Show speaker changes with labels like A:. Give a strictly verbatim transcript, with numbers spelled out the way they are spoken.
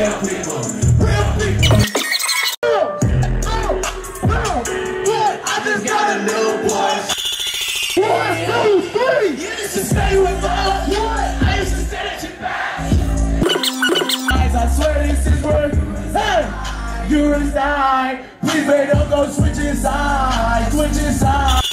A: real people, real people. Oh, oh, oh, what? I just got a new boy. One, two, three. You used to stay with love. What? I used to say that you back. I swear this is worth. Hey, you and I. Please, baby, don't go switch inside, switch inside.